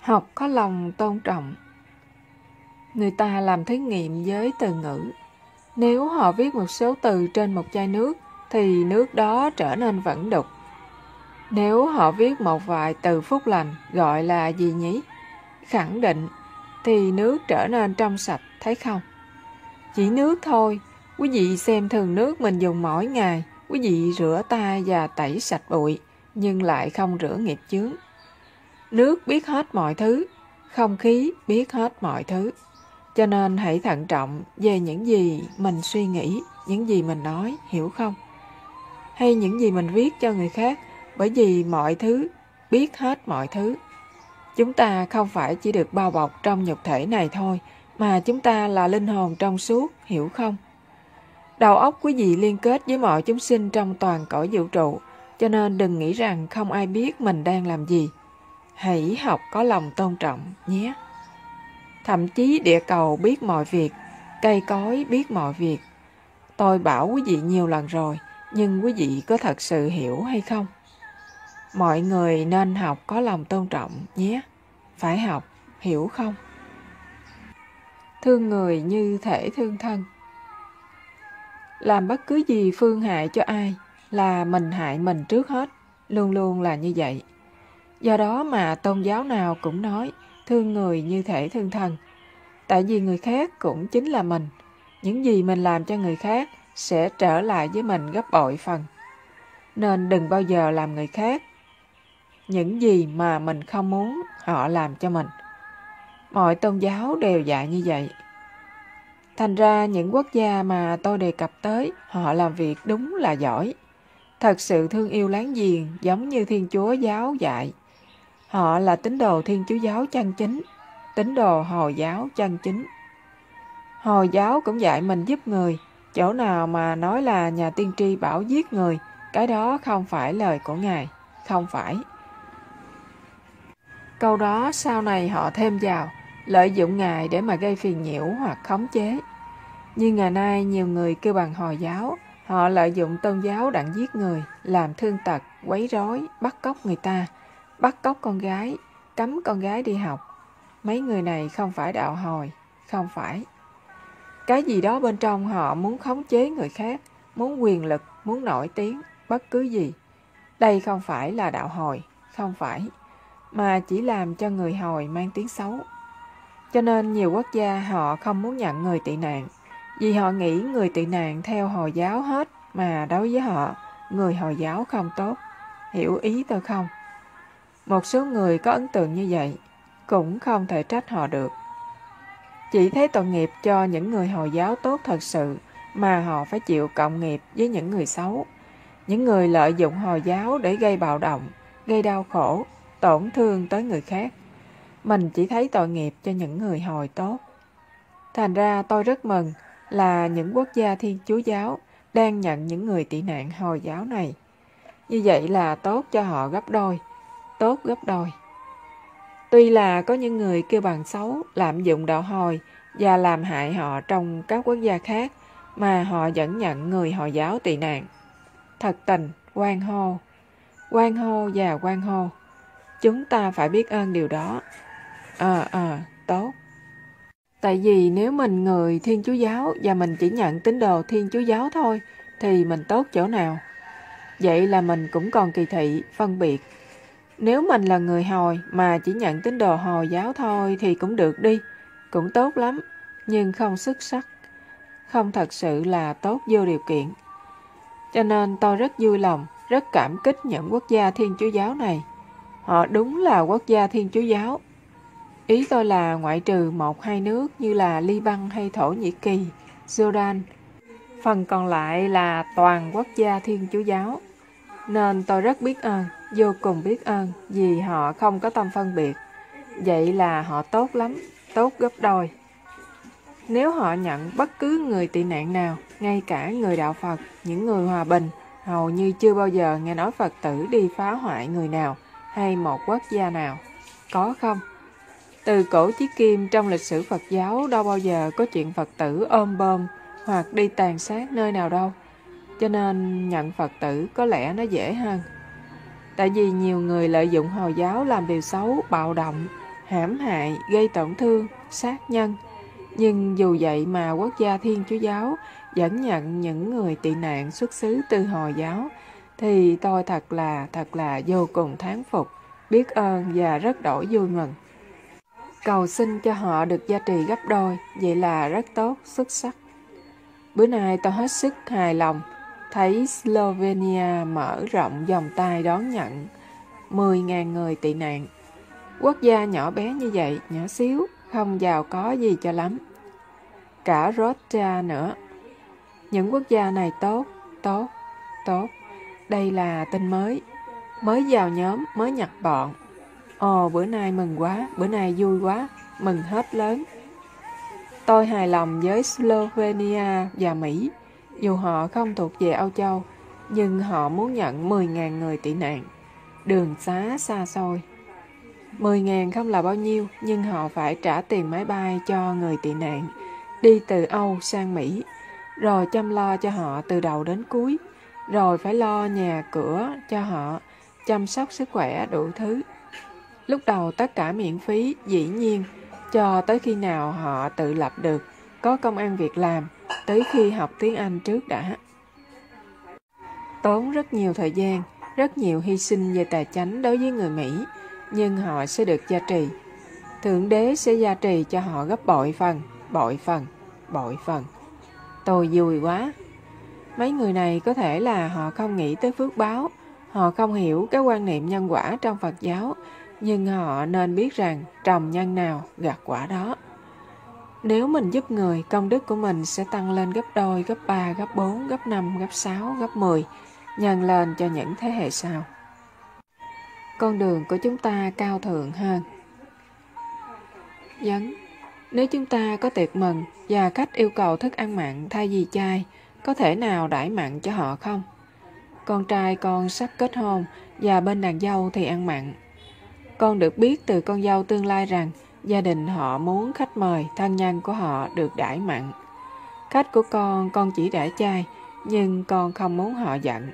Học có lòng tôn trọng. Người ta làm thí nghiệm với từ ngữ. Nếu họ viết một số từ trên một chai nước, thì nước đó trở nên vẫn đục. Nếu họ viết một vài từ phúc lành, gọi là gì nhỉ? Khẳng định, thì nước trở nên trong sạch, thấy không? Chỉ nước thôi, quý vị xem thường nước mình dùng mỗi ngày, quý vị rửa tay và tẩy sạch bụi, nhưng lại không rửa nghiệp chướng. Nước biết hết mọi thứ, không khí biết hết mọi thứ. Cho nên hãy thận trọng về những gì mình suy nghĩ, những gì mình nói, hiểu không? Hay những gì mình viết cho người khác, bởi vì mọi thứ biết hết mọi thứ. Chúng ta không phải chỉ được bao bọc trong nhục thể này thôi, mà chúng ta là linh hồn trong suốt, hiểu không? Đầu óc quý vị liên kết với mọi chúng sinh trong toàn cõi vũ trụ, cho nên đừng nghĩ rằng không ai biết mình đang làm gì. Hãy học có lòng tôn trọng nhé. Thậm chí địa cầu biết mọi việc, cây cối biết mọi việc. Tôi bảo quý vị nhiều lần rồi, nhưng quý vị có thật sự hiểu hay không? Mọi người nên học có lòng tôn trọng nhé. Phải học, hiểu không? Thương người như thể thương thân. Làm bất cứ gì phương hại cho ai là mình hại mình trước hết, luôn luôn là như vậy. Do đó mà tôn giáo nào cũng nói thương người như thể thương thân. Tại vì người khác cũng chính là mình. Những gì mình làm cho người khác sẽ trở lại với mình gấp bội phần. Nên đừng bao giờ làm người khác những gì mà mình không muốn họ làm cho mình. Mọi tôn giáo đều dạy như vậy. Thành ra những quốc gia mà tôi đề cập tới, họ làm việc đúng là giỏi. Thật sự thương yêu láng giềng giống như Thiên Chúa giáo dạy. Họ là tín đồ Thiên Chúa giáo chân chính, tín đồ Hồi giáo chân chính. Hồi giáo cũng dạy mình giúp người, chỗ nào mà nói là nhà tiên tri bảo giết người, cái đó không phải lời của Ngài, không phải. Câu đó sau này họ thêm vào, lợi dụng Ngài để mà gây phiền nhiễu hoặc khống chế. Như ngày nay nhiều người kêu bằng Hồi giáo, họ lợi dụng tôn giáo đặng giết người, làm thương tật, quấy rối, bắt cóc người ta, bắt cóc con gái, cấm con gái đi học. Mấy người này không phải đạo Hồi, không phải. Cái gì đó bên trong họ muốn khống chế người khác, muốn quyền lực, muốn nổi tiếng, bất cứ gì. Đây không phải là đạo Hồi, không phải, mà chỉ làm cho người Hồi mang tiếng xấu. Cho nên nhiều quốc gia họ không muốn nhận người tị nạn, vì họ nghĩ người tị nạn theo Hồi giáo hết, mà đối với họ, người Hồi giáo không tốt. Hiểu ý tôi không? Một số người có ấn tượng như vậy, cũng không thể trách họ được. Chỉ thấy tội nghiệp cho những người Hồi giáo tốt thật sự, mà họ phải chịu cộng nghiệp với những người xấu. Những người lợi dụng Hồi giáo để gây bạo động, gây đau khổ, tổn thương tới người khác. Mình chỉ thấy tội nghiệp cho những người Hồi tốt. Thành ra tôi rất mừng là những quốc gia Thiên Chúa giáo đang nhận những người tị nạn Hồi giáo này. Như vậy là tốt cho họ gấp đôi, tốt gấp đôi. Tuy là có những người kêu bằng xấu, lạm dụng đạo Hồi và làm hại họ trong các quốc gia khác, mà họ vẫn nhận người Hồi giáo tị nạn. Thật tình, hoan hô và hoan hô. Chúng ta phải biết ơn điều đó. Tốt. Tại vì nếu mình người Thiên Chúa giáo và mình chỉ nhận tín đồ Thiên Chúa giáo thôi, thì mình tốt chỗ nào? Vậy là mình cũng còn kỳ thị, phân biệt. Nếu mình là người Hồi mà chỉ nhận tín đồ Hồi giáo thôi thì cũng được đi, cũng tốt lắm, nhưng không xuất sắc, không thật sự là tốt vô điều kiện. Cho nên tôi rất vui lòng, rất cảm kích những quốc gia Thiên Chúa giáo này. Họ đúng là quốc gia Thiên Chúa giáo. Ý tôi là ngoại trừ 1-2 nước như là Liban hay Thổ Nhĩ Kỳ, Jordan. Phần còn lại là toàn quốc gia Thiên Chúa giáo. Nên tôi rất biết ơn, vô cùng biết ơn vì họ không có tâm phân biệt. Vậy là họ tốt lắm, tốt gấp đôi. Nếu họ nhận bất cứ người tị nạn nào, ngay cả người đạo Phật, những người hòa bình, hầu như chưa bao giờ nghe nói Phật tử đi phá hoại người nào hay một quốc gia nào. Có không? Từ cổ chí kim trong lịch sử Phật giáo đâu bao giờ có chuyện Phật tử ôm bom hoặc đi tàn sát nơi nào đâu. Cho nên nhận Phật tử có lẽ nó dễ hơn. Tại vì nhiều người lợi dụng Hồi giáo làm điều xấu, bạo động. hãm hại, gây tổn thương, sát nhân. Nhưng dù vậy mà quốc gia Thiên Chúa Giáo vẫn nhận những người tị nạn xuất xứ từ Hồi giáo, thì tôi thật là vô cùng thán phục, biết ơn và rất đổi vui mừng. Cầu xin cho họ được gia trì gấp đôi, vậy là rất tốt, xuất sắc. Bữa nay tôi hết sức hài lòng, thấy Slovenia mở rộng vòng tay đón nhận 10.000 người tị nạn. Quốc gia nhỏ bé như vậy, nhỏ xíu, không giàu có gì cho lắm. Cả Russia nữa. Những quốc gia này tốt. Đây là tin mới vào nhóm, mới nhập bọn. Ồ, bữa nay mừng quá, bữa nay vui quá, mừng hết lớn. Tôi hài lòng với Slovenia và Mỹ. Dù họ không thuộc về Âu Châu, nhưng họ muốn nhận 10.000 người tị nạn. Đường xá xa xôi. 10.000 không là bao nhiêu, nhưng họ phải trả tiền máy bay cho người tị nạn, đi từ Âu sang Mỹ, rồi chăm lo cho họ từ đầu đến cuối, rồi phải lo nhà cửa cho họ, chăm sóc sức khỏe đủ thứ. Lúc đầu tất cả miễn phí, dĩ nhiên, cho tới khi nào họ tự lập được, có công ăn việc làm, tới khi học tiếng Anh trước đã. Tốn rất nhiều thời gian, rất nhiều hy sinh về tài chánh đối với người Mỹ, nhưng họ sẽ được gia trì. Thượng Đế sẽ gia trì cho họ gấp bội phần. Tôi vui quá. Mấy người này có thể là họ không nghĩ tới phước báo, họ không hiểu cái quan niệm nhân quả trong Phật giáo, nhưng họ nên biết rằng trồng nhân nào gặt quả đó. Nếu mình giúp người, công đức của mình sẽ tăng lên gấp đôi, gấp 3, gấp 4, gấp 5, gấp 6, gấp 10, nhân lên cho những thế hệ sau. Con đường của chúng ta cao thượng hơn. Nếu chúng ta có tiệc mừng và khách yêu cầu thức ăn mặn thay vì chay, có thể nào đãi mặn cho họ không? Con trai con sắp kết hôn và bên đàn dâu thì ăn mặn. Con được biết từ con dâu tương lai rằng gia đình họ muốn khách mời, thân nhân của họ được đãi mặn. Khách của con chỉ đãi chay, nhưng con không muốn họ giận.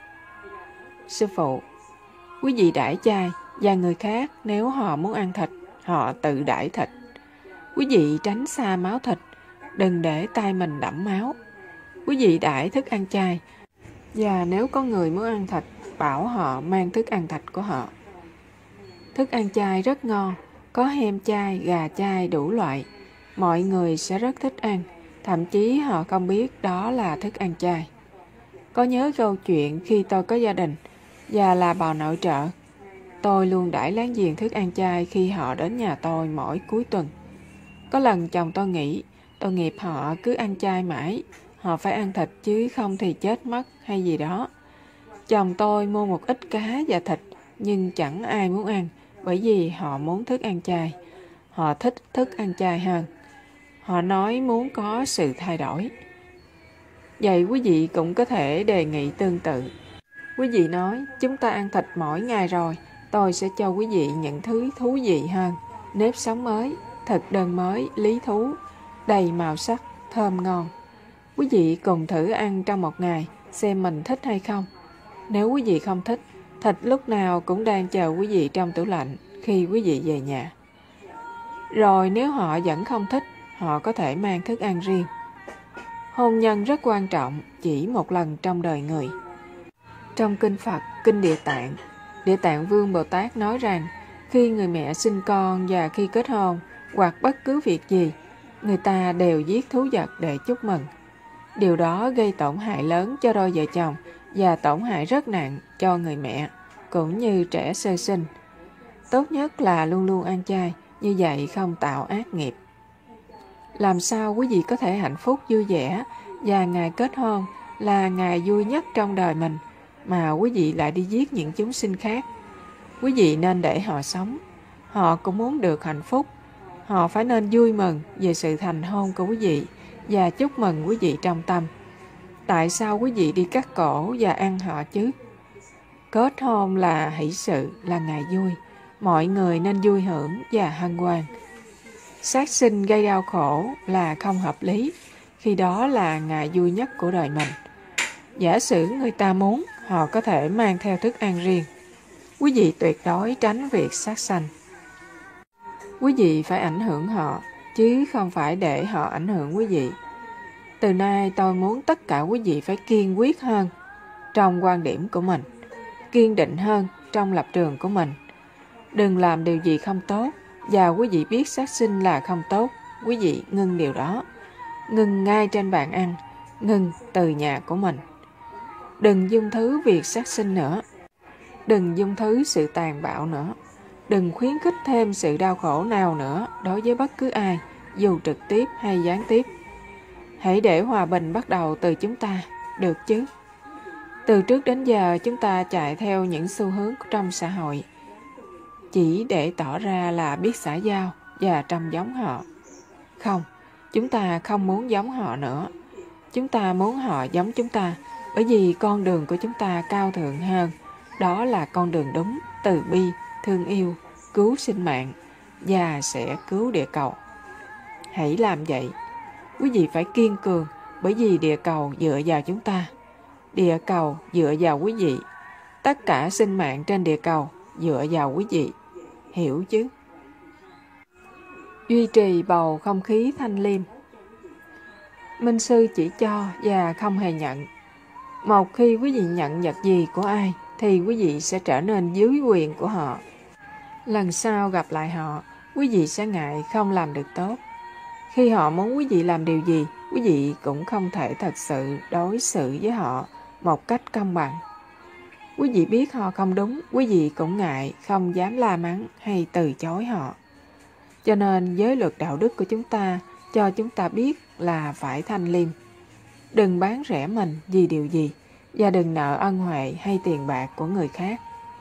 Sư phụ, quý vị đãi chay và người khác nếu họ muốn ăn thịt, họ tự đãi thịt. Quý vị tránh xa máu thịt, đừng để tay mình đẫm máu. Quý vị đãi thức ăn chay, và nếu có người muốn ăn thịt, bảo họ mang thức ăn thịt của họ. Thức ăn chay rất ngon, có hem chay, gà chay đủ loại. Mọi người sẽ rất thích ăn, thậm chí họ không biết đó là thức ăn chay. Có nhớ câu chuyện khi tôi có gia đình và là bà nội trợ, tôi luôn đãi láng giềng thức ăn chay khi họ đến nhà tôi mỗi cuối tuần. Có lần chồng tôi nghĩ, tội nghiệp họ cứ ăn chay mãi, họ phải ăn thịt chứ không thì chết mất hay gì đó. Chồng tôi mua một ít cá và thịt, nhưng chẳng ai muốn ăn, bởi vì họ muốn thức ăn chay. Họ thích thức ăn chay hơn. Họ nói muốn có sự thay đổi. Vậy quý vị cũng có thể đề nghị tương tự. Quý vị nói, chúng ta ăn thịt mỗi ngày rồi, tôi sẽ cho quý vị những thứ thú vị hơn. Nếp sống mới, thực đơn mới, lý thú, đầy màu sắc, thơm ngon. Quý vị cùng thử ăn trong một ngày, xem mình thích hay không. Nếu quý vị không thích, thịt lúc nào cũng đang chờ quý vị trong tủ lạnh khi quý vị về nhà. Rồi nếu họ vẫn không thích, họ có thể mang thức ăn riêng. Hôn nhân rất quan trọng, chỉ một lần trong đời người. Trong kinh Phật, kinh Địa Tạng Vương Bồ Tát nói rằng, khi người mẹ sinh con và khi kết hôn, hoặc bất cứ việc gì, người ta đều giết thú vật để chúc mừng. Điều đó gây tổn hại lớn cho đôi vợ chồng và tổn hại rất nặng cho người mẹ, cũng như trẻ sơ sinh. Tốt nhất là luôn luôn ăn chay, như vậy không tạo ác nghiệp. Làm sao quý vị có thể hạnh phúc vui vẻ và ngày kết hôn là ngày vui nhất trong đời mình, mà quý vị lại đi giết những chúng sinh khác? Quý vị nên để họ sống. Họ cũng muốn được hạnh phúc. Họ phải nên vui mừng về sự thành hôn của quý vị và chúc mừng quý vị trong tâm. Tại sao quý vị đi cắt cổ và ăn họ chứ? Kết hôn là hỷ sự, là ngày vui. Mọi người nên vui hưởng và hân hoan. Sát sinh gây đau khổ là không hợp lý, khi đó là ngày vui nhất của đời mình. Giả sử người ta muốn, họ có thể mang theo thức ăn riêng. Quý vị tuyệt đối tránh việc sát sanh. Quý vị phải ảnh hưởng họ, chứ không phải để họ ảnh hưởng quý vị. Từ nay tôi muốn tất cả quý vị phải kiên quyết hơn trong quan điểm của mình, kiên định hơn trong lập trường của mình. Đừng làm điều gì không tốt, và quý vị biết sát sinh là không tốt, quý vị ngưng điều đó. Ngưng ngay trên bàn ăn, ngưng từ nhà của mình. Đừng dung thứ việc sát sinh nữa. Đừng dung thứ sự tàn bạo nữa. Đừng khuyến khích thêm sự đau khổ nào nữa đối với bất cứ ai, dù trực tiếp hay gián tiếp. Hãy để hòa bình bắt đầu từ chúng ta, được chứ? Từ trước đến giờ chúng ta chạy theo những xu hướng trong xã hội, chỉ để tỏ ra là biết xã giao và trông giống họ. Không, chúng ta không muốn giống họ nữa. Chúng ta muốn họ giống chúng ta, bởi vì con đường của chúng ta cao thượng hơn. Đó là con đường đúng, từ bi, thương yêu, cứu sinh mạng và sẽ cứu địa cầu. Hãy làm vậy. Quý vị phải kiên cường, bởi vì địa cầu dựa vào chúng ta. Địa cầu dựa vào quý vị. Tất cả sinh mạng trên địa cầu dựa vào quý vị. Hiểu chứ? Duy trì bầu không khí thanh liêm. Minh sư chỉ cho và không hề nhận. Một khi quý vị nhận vật gì của ai, thì quý vị sẽ trở nên dưới quyền của họ. Lần sau gặp lại họ, quý vị sẽ ngại không làm được tốt. Khi họ muốn quý vị làm điều gì, quý vị cũng không thể thật sự đối xử với họ một cách công bằng. Quý vị biết họ không đúng, quý vị cũng ngại, không dám la mắng hay từ chối họ. Cho nên giới luật đạo đức của chúng ta cho chúng ta biết là phải thanh liêm. Đừng bán rẻ mình vì điều gì, và đừng nợ ân huệ hay tiền bạc của người khác.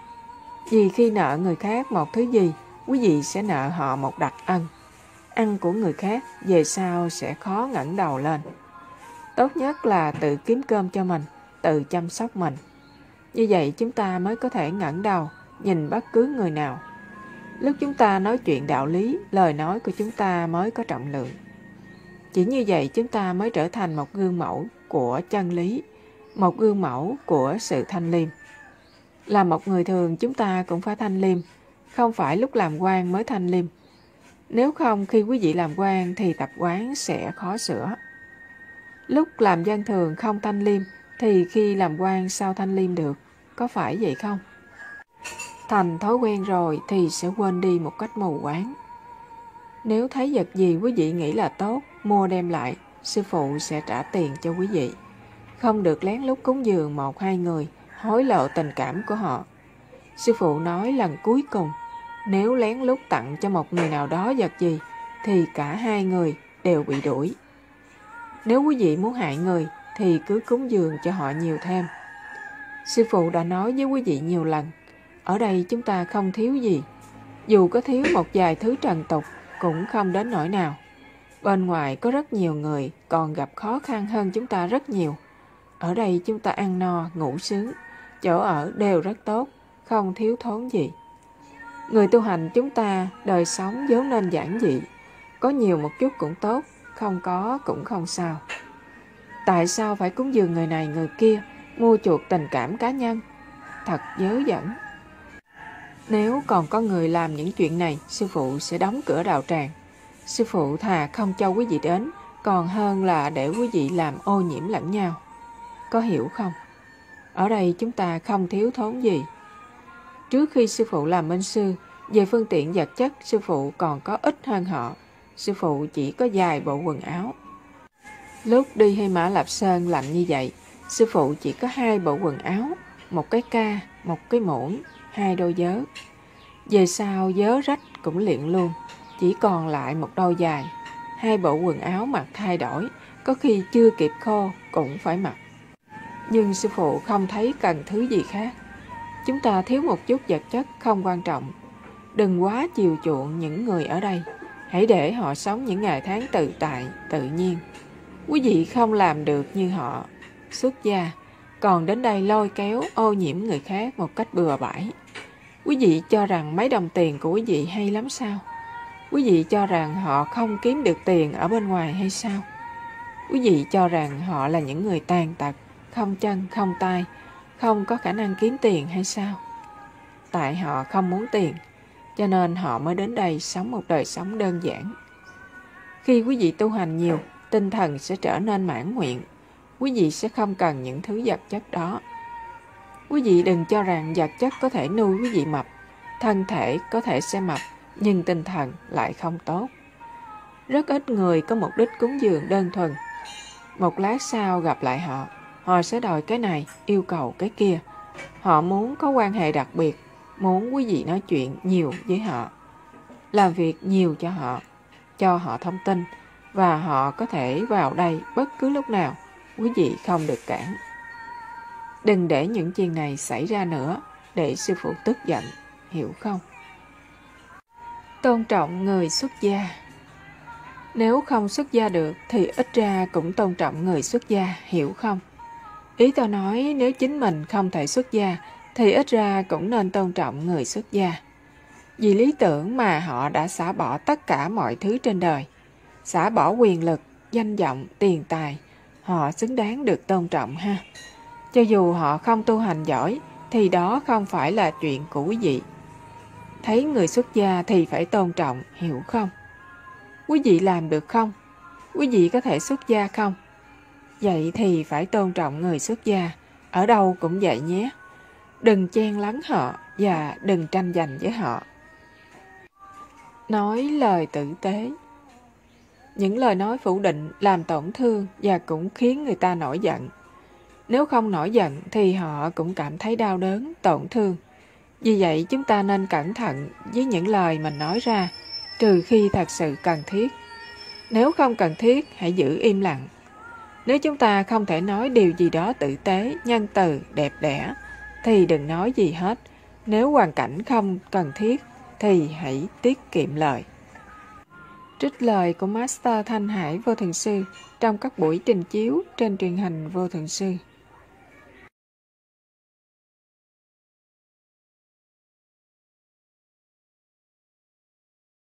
Vì khi nợ người khác một thứ gì, quý vị sẽ nợ họ một đặc ân. Ăn của người khác về sau sẽ khó ngẩng đầu lên. Tốt nhất là tự kiếm cơm cho mình, tự chăm sóc mình. Như vậy chúng ta mới có thể ngẩng đầu nhìn bất cứ người nào. Lúc chúng ta nói chuyện đạo lý, lời nói của chúng ta mới có trọng lượng. Chỉ như vậy chúng ta mới trở thành một gương mẫu của chân lý, một gương mẫu của sự thanh liêm. Là một người thường chúng ta cũng phải thanh liêm, không phải lúc làm quan mới thanh liêm. Nếu không, khi quý vị làm quan thì tập quán sẽ khó sửa. Lúc làm dân thường không thanh liêm, thì khi làm quan sao thanh liêm được, có phải vậy không? Thành thói quen rồi thì sẽ quên đi một cách mù quáng. Nếu thấy vật gì quý vị nghĩ là tốt, mua đem lại, sư phụ sẽ trả tiền cho quý vị. Không được lén lút cúng dường một hai người, hối lộ tình cảm của họ. Sư phụ nói lần cuối cùng, nếu lén lút tặng cho một người nào đó vật gì, thì cả hai người đều bị đuổi. Nếu quý vị muốn hại người, thì cứ cúng dường cho họ nhiều thêm. Sư phụ đã nói với quý vị nhiều lần, ở đây chúng ta không thiếu gì. Dù có thiếu một vài thứ trần tục, cũng không đến nỗi nào. Bên ngoài có rất nhiều người còn gặp khó khăn hơn chúng ta rất nhiều. Ở đây chúng ta ăn no, ngủ sướng, chỗ ở đều rất tốt, không thiếu thốn gì. Người tu hành chúng ta đời sống vốn nên giản dị, có nhiều một chút cũng tốt, không có cũng không sao. Tại sao phải cúng dường người này người kia, mua chuộc tình cảm cá nhân? Thật dớ dẫn. Nếu còn có người làm những chuyện này, sư phụ sẽ đóng cửa đạo tràng. Sư phụ thà không cho quý vị đến, còn hơn là để quý vị làm ô nhiễm lẫn nhau. Có hiểu không? Ở đây chúng ta không thiếu thốn gì. Trước khi sư phụ làm minh sư, về phương tiện vật chất sư phụ còn có ít hơn họ. Sư phụ chỉ có vài bộ quần áo. Lúc đi Hy Mã Lạp Sơn làm như vậy, sư phụ chỉ có 2 bộ quần áo, một cái ca, một cái muỗng, 2 đôi vớ. Về sau vớ rách cũng liệm luôn, chỉ còn lại một đôi dài. 2 bộ quần áo mặc thay đổi, có khi chưa kịp khô cũng phải mặc. Nhưng sư phụ không thấy cần thứ gì khác. Chúng ta thiếu một chút vật chất không quan trọng. Đừng quá chiều chuộng những người ở đây. Hãy để họ sống những ngày tháng tự tại, tự nhiên. Quý vị không làm được như họ xuất gia, còn đến đây lôi kéo ô nhiễm người khác một cách bừa bãi. Quý vị cho rằng mấy đồng tiền của quý vị hay lắm sao? Quý vị cho rằng họ không kiếm được tiền ở bên ngoài hay sao? Quý vị cho rằng họ là những người tàn tật, không chân, không tay, không có khả năng kiếm tiền hay sao? Tại họ không muốn tiền, cho nên họ mới đến đây sống một đời sống đơn giản. Khi quý vị tu hành nhiều, tinh thần sẽ trở nên mãn nguyện. Quý vị sẽ không cần những thứ vật chất đó. Quý vị đừng cho rằng vật chất có thể nuôi quý vị mập. Thân thể có thể sẽ mập, nhưng tinh thần lại không tốt. Rất ít người có mục đích cúng dường đơn thuần. Một lát sau gặp lại họ, họ sẽ đòi cái này, yêu cầu cái kia. Họ muốn có quan hệ đặc biệt, muốn quý vị nói chuyện nhiều với họ, làm việc nhiều cho họ thông tin, và họ có thể vào đây bất cứ lúc nào, quý vị không được cản. Đừng để những chuyện này xảy ra nữa, để sư phụ tức giận, hiểu không? Tôn trọng người xuất gia. Nếu không xuất gia được thì ít ra cũng tôn trọng người xuất gia, hiểu không? Ý tôi nói nếu chính mình không thể xuất gia thì ít ra cũng nên tôn trọng người xuất gia. Vì lý tưởng mà họ đã xả bỏ tất cả mọi thứ trên đời, xả bỏ quyền lực, danh vọng, tiền tài, họ xứng đáng được tôn trọng ha. Cho dù họ không tu hành giỏi thì đó không phải là chuyện của quý vị. Thấy người xuất gia thì phải tôn trọng, hiểu không? Quý vị làm được không? Quý vị có thể xuất gia không? Vậy thì phải tôn trọng người xuất gia, ở đâu cũng vậy nhé. Đừng chen lấn họ và đừng tranh giành với họ. Nói lời tử tế. Những lời nói phủ định làm tổn thương và cũng khiến người ta nổi giận. Nếu không nổi giận thì họ cũng cảm thấy đau đớn, tổn thương. Vì vậy chúng ta nên cẩn thận với những lời mình nói ra, trừ khi thật sự cần thiết. Nếu không cần thiết, hãy giữ im lặng. Nếu chúng ta không thể nói điều gì đó tử tế, nhân từ, đẹp đẽ, thì đừng nói gì hết. Nếu hoàn cảnh không cần thiết, thì hãy tiết kiệm lời. Trích lời của Master Thanh Hải Vô Thượng Sư trong các buổi trình chiếu trên truyền hình Vô Thượng Sư.